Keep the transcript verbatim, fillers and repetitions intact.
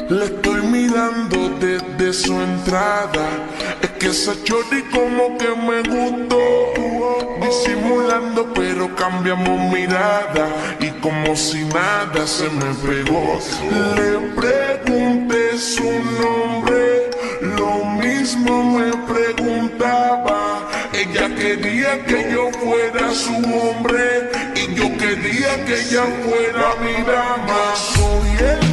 Le estoy mirando desde su entrada. Es que esa chorri como que me gustó. Disimulando pero cambiamos mirada. Y como si nada se me pegó. Le pregunté su nombre, lo mismo me preguntaba. Ella quería que yo fuera su hombre y yo quería que ella fuera mi dama. Soy el